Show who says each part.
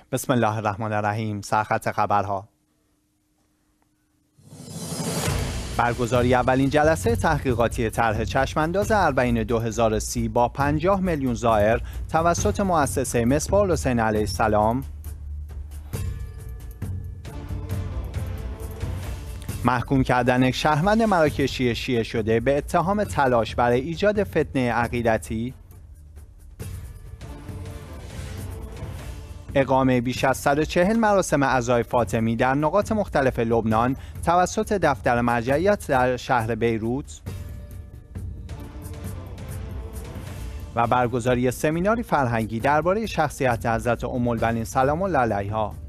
Speaker 1: بسم الله الرحمن الرحیم. سرخط خبرها. برگزاری اولین جلسه تحقیقاتی طرح چشمانداز اربعین 2030 با 50 میلیون زائر توسط مؤسسه مصباح الحسین علیه السلام. محکوم کردن یک شهروند مراکشی شیعه شده به اتهام تلاش برای ایجاد فتنه عقیدتی. اقامه بیش از 140 مراسم عزای فاطمی در نقاط مختلف لبنان توسط دفتر مرجعیت در شهر بیروت و برگزاری سمیناری فرهنگی درباره شخصیت حضرت ام البنین سلام الله علیها.